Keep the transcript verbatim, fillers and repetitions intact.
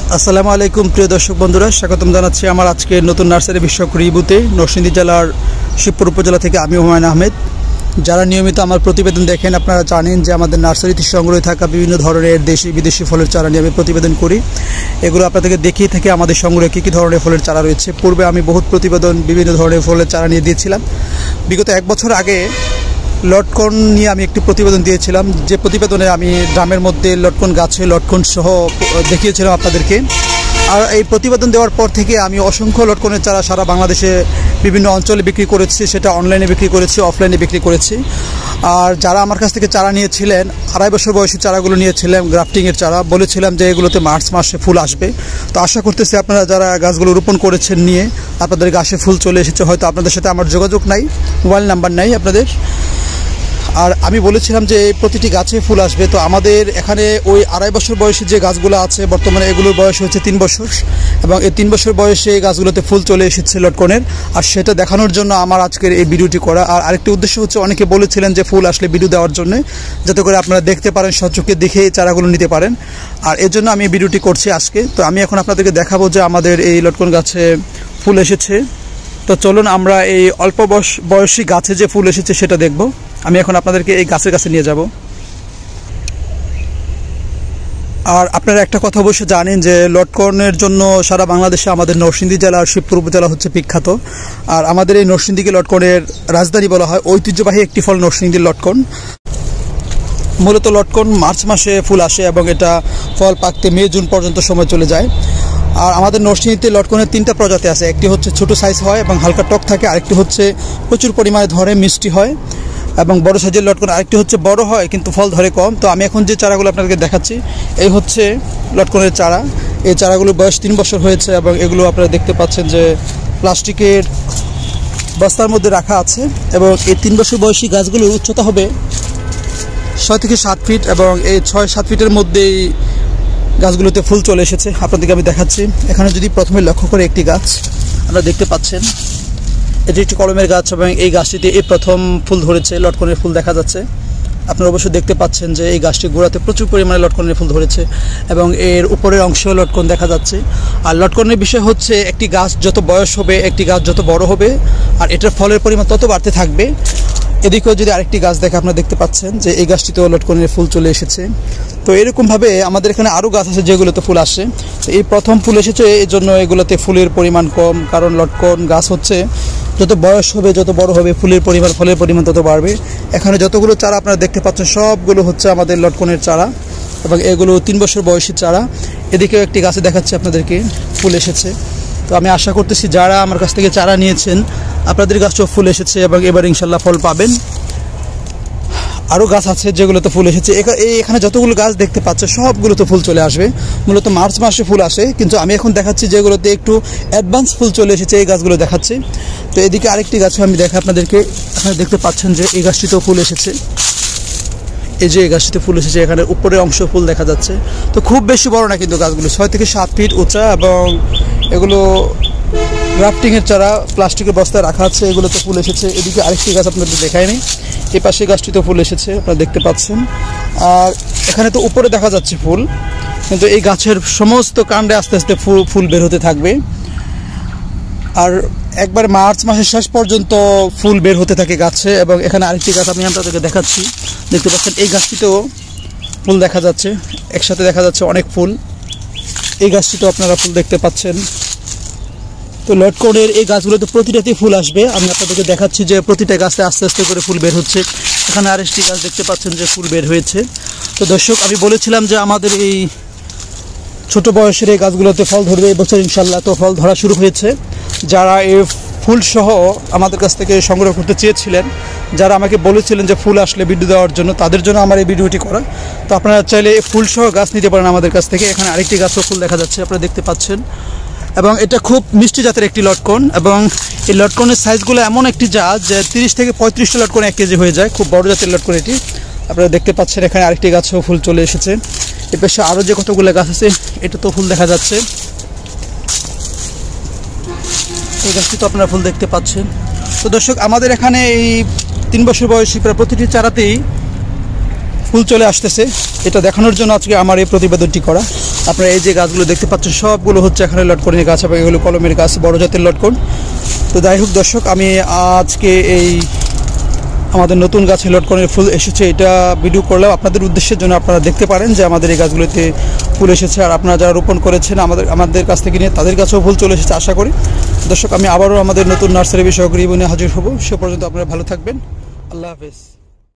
আসসালামু আলাইকুম প্রিয় দর্শক বন্ধুরা, স্বাগতম জানাচ্ছি আমার আজকে নতুন নার্সারি বিষয়ক রিভিউতে। নরসিংদী জেলার শিবপুর উপজেলা থেকে আমি হুমায়ুন আহমেদ। যারা নিয়মিত আমার প্রতিবেদন দেখেন আপনারা জানেন যে আমাদের নার্সারিতে সংগ্রহে থাকা বিভিন্ন ধরনের দেশি বিদেশি ফলের চারা নিয়ে আমি প্রতিবেদন করি। এগুলো আপনাদেরকে দেখিয়ে থেকে আমাদের সংগ্রহে কী কী ধরনের ফলের চারা রয়েছে। পূর্বে আমি বহুত প্রতিবেদন বিভিন্ন ধরনের ফলের চারা নিয়ে দিয়েছিলাম। বিগত এক বছর আগে লটকন নিয়ে আমি একটি প্রতিবেদন দিয়েছিলাম, যে প্রতিবেদনে আমি ড্রামের মধ্যে লটকন গাছে লটকন সহ দেখিয়েছিলাম আপনাদেরকে। আর এই প্রতিবেদন দেওয়ার পর থেকে আমি অসংখ্য লটকনের চারা সারা বাংলাদেশে বিভিন্ন অঞ্চলে বিক্রি করেছি, সেটা অনলাইনে বিক্রি করেছি, অফলাইনে বিক্রি করেছি। আর যারা আমার কাছ থেকে চারা নিয়েছিলেন, আড়াই বছর বয়সী চারাগুলো নিয়েছিলাম, গ্রাফটিংয়ের চারা, বলেছিলাম যে এগুলোতে মার্চ মাসে ফুল আসবে। তো আশা করতেছি আপনারা যারা গাছগুলো রোপণ করেছেন নিয়ে আপনাদের গাছে ফুল চলে এসেছে। হয়তো আপনাদের সাথে আমার যোগাযোগ নাই, মোবাইল নাম্বার নাই আপনাদের। আর আমি বলেছিলাম যে প্রতিটি গাছে ফুল আসবে। তো আমাদের এখানে ওই আড়াই বছর বয়সী যে গাছগুলো আছে, বর্তমানে এগুলোর বয়স হচ্ছে তিন বছর, এবং এই তিন বছর বয়সে এই গাছগুলোতে ফুল চলে এসেছে লটকনের। আর সেটা দেখানোর জন্য আমার আজকের এই ভিডিওটি করা। আর আরেকটি উদ্দেশ্য হচ্ছে, অনেকে বলেছিলেন যে ফুল আসলে ভিডিও দেওয়ার জন্য, যাতে করে আপনারা দেখতে পারেন, সচক্ষে দেখে এই চারাগুলো নিতে পারেন। আর এর জন্য আমি ভিডিওটি করছি আজকে। তো আমি এখন আপনাদেরকে দেখাবো যে আমাদের এই লটকন গাছে ফুল এসেছে। তো চলুন আমরা এই অল্প বয়স বয়সী গাছে যে ফুল এসেছে সেটা দেখব। আমি এখন আপনাদেরকে এই গাছের কাছে নিয়ে যাব। আর আপনারা একটা কথা অবশ্যই জানেন যে লটকনের জন্য সারা বাংলাদেশে আমাদের নরসিংদী জেলার শিবপুর উপজেলা হচ্ছে বিখ্যাত। আর আমাদের এই নরসিংদীকে লটকনের রাজধানী বলা হয়। ঐতিহ্যবাহী একটি ফল নরসিংদীর লটকন। মূলত লটকন মার্চ মাসে ফুল আসে এবং এটা ফল পাকতে মে জুন পর্যন্ত সময় চলে যায়। আর আমাদের নরসিংদীতে লটকনের তিনটা প্রজাতি আছে। একটি হচ্ছে ছোটো সাইজ হয় এবং হালকা টক থাকে, আরেকটি হচ্ছে প্রচুর পরিমাণে ধরে মিষ্টি হয় এবং বড় সাইজের লটকন, আরেকটি হচ্ছে বড় হয় কিন্তু ফল ধরে কম। তো আমি এখন যে চারাগুলো আপনাদেরকে দেখাচ্ছি, এই হচ্ছে লটকনের চারা। এই চারাগুলোর বয়স তিন বছর হয়েছে এবং এগুলো আপনারা দেখতে পাচ্ছেন যে প্লাস্টিকের বস্তার মধ্যে রাখা আছে। এবং এই তিন বছর বয়সী গাছগুলোর উচ্চতা হবে ছয় থেকে সাত ফিট এবং এই ছয় সাত ফিটের মধ্যেই গাছগুলোতে ফুল চলে এসেছে। আপনাদেরকে আমি দেখাচ্ছি। এখানে যদি প্রথমে লক্ষ্য করে একটি গাছ আপনারা দেখতে পাচ্ছেন, এটি একটি কলমের গাছ এবং এই গাছটিতে এই প্রথম ফুল ধরেছে, লটকনের ফুল দেখা যাচ্ছে। আপনারা অবশ্যই দেখতে পাচ্ছেন যে এই গাছটির গোড়াতে প্রচুর পরিমাণে লটকনের ফুল ধরেছে এবং এর উপরের অংশেও লটকন দেখা যাচ্ছে। আর লটকনের বিষয় হচ্ছে, একটি গাছ যত বয়স হবে, একটি গাছ যত বড় হবে, আর এটার ফলের পরিমাণ তত বাড়তে থাকবে। এদিকেও যদি আরেকটি গাছ দেখে আপনারা দেখতে পাচ্ছেন যে এই গাছটিতেও লটকনের ফুল চলে এসেছে। তো এরকমভাবে আমাদের এখানে আরও গাছ আছে যেগুলোতে ফুল আসে। তো এই প্রথম ফুল এসেছে, এই জন্য এগুলোতে ফুলের পরিমাণ কম, কারণ লটকন গাছ হচ্ছে যত বয়স হবে, যত বড় হবে, ফুলের পরিমাণ ফলের পরিমাণ তত বাড়বে। এখানে যতগুলো চারা আপনারা দেখতে পাচ্ছেন সবগুলো হচ্ছে আমাদের লটকনের চারা এবং এগুলো তিন বছর বয়সী চারা। এদিকেও একটি গাছে দেখাচ্ছে আপনাদেরকে ফুল এসেছে। তো আমি আশা করতেছি যারা আমার কাছ থেকে চারা নিয়েছেন আপনাদের গাছও ফুল এসেছে এবং এবার ইনশাল্লাহ ফল পাবেন। আরও গাছ আছে যেগুলোতে ফুল এসেছে। এখানে যতগুলো গাছ দেখতে পাচ্ছে সবগুলোতে ফুল চলে আসবে। মূলত মার্চ মাসে ফুল আসে, কিন্তু আমি এখন দেখাচ্ছি যেগুলোতে একটু অ্যাডভান্স ফুল চলে এসেছে, এই গাছগুলো দেখাচ্ছি। তো এদিকে আরেকটি গাছ আমি দেখা আপনাদেরকে, এখানে দেখতে পাচ্ছেন যে এই গাছটিতেও ফুল এসেছে। এই যে এই গাছটিতে ফুল এসেছে, এখানে উপরে অংশ ফুল দেখা যাচ্ছে। তো খুব বেশি বড় না কিন্তু গাছগুলো, ছয় থেকে সাত ফিট উঁচা এবং এগুলো গ্রাফটিংয়ের চারা প্লাস্টিকের বস্তায় রাখা আছে। এগুলোতে ফুল এসেছে। এদিকে আরেকটি গাছ আপনাদের দেখায়নি, এই পাশে গাছটিতে ফুল এসেছে, আপনারা দেখতে পাচ্ছেন। আর এখানে তো উপরে দেখা যাচ্ছে ফুল, কিন্তু এই গাছের সমস্ত কাণ্ডে আস্তে আস্তে ফুল ফুল বের হতে থাকবে। আর একবার মার্চ মাসের শেষ পর্যন্ত ফুল বের হতে থাকে গাছে। এবং এখানে আরেকটি গাছ আমি আপনাদেরকে দেখাচ্ছি, দেখতে পাচ্ছেন এই গাছটিতেও ফুল দেখা যাচ্ছে, একসাথে দেখা যাচ্ছে অনেক ফুল। এই গাছটিতেও আপনারা ফুল দেখতে পাচ্ছেন। তো লটকনের এই গাছগুলোতে প্রতিটাতেই ফুল আসবে। আমি আপনাদেরকে দেখাচ্ছি যে প্রতিটা গাছে আস্তে আস্তে করে ফুল বের হচ্ছে। এখানে আরেকটি গাছ দেখতে পাচ্ছেন যে ফুল বের হয়েছে। তো দর্শক, আমি বলেছিলাম যে আমাদের এই ছোট বয়সের এই গাছগুলোতে ফল ধরবে এই বছর ইনশাল্লাহ। তো ফল ধরা শুরু হয়েছে। যারা এই ফুলসহ আমাদের কাছ থেকে সংগ্রহ করতে চেয়েছিলেন, যারা আমাকে বলেছিলেন যে ফুল আসলে ভিডিও দেওয়ার জন্য, তাদের জন্য আমার এই ভিডিওটি করা। তো আপনারা চাইলে ফুলসহ গাছ নিতে পারেন আমাদের কাছ থেকে। এখানে আরেকটি গাছও ফুল দেখা যাচ্ছে, আপনারা দেখতে পাচ্ছেন। এবং এটা খুব মিষ্টি জাতের একটি লটকন এবং এই লটকনের সাইজগুলো এমন একটি জাত যে তিরিশ থেকে পঁয়ত্রিশটা লটকন এক কেজি হয়ে যায়। খুব বড় জাতের লটকন এটি, আপনারা দেখতে পাচ্ছেন। এখানে আরেকটি গাছেও ফুল চলে এসেছে। এর পাশে আরও যে কতগুলো গাছ আছে, এটা তো ফুল দেখা যাচ্ছে। এই গাছটি তো আপনারা ফুল দেখতে পাচ্ছেন। তো দর্শক, আমাদের এখানে এই তিন বছর বয়সী প্রায় প্রতিটি চারাতেই ফুল চলে আসতেছে। এটা দেখানোর জন্য আজকে আমার এই প্রতিবেদনটি করা। আপনারা এই যে গাছগুলো দেখতে পাচ্ছেন সবগুলো হচ্ছে এখানে লটকনের গাছ এবং এগুলো কলমের গাছ, বড় জাতের লটকন। তো যাই হোক দর্শক, আমি আজকে এই আমাদের নতুন গাছে লটকনের ফুল এসেছে এটা ভিডিও করলাম আপনাদের উদ্দেশ্যের জন্য, আপনারা দেখতে পারেন যে আমাদের এই গাছগুলোতে ফুল এসেছে। আর আপনারা যারা রোপণ করেছেন আমাদের আমাদের কাছ থেকে নিয়ে তাদের কাছেও ফুল চলে এসেছে আশা করি। দর্শক, আমি আবারও আমাদের নতুন নার্সারি বিষয়ক রিভিউ নিয়ে হাজির হব। সে পর্যন্ত আপনারা ভালো থাকবেন। আল্লাহ হাফেজ।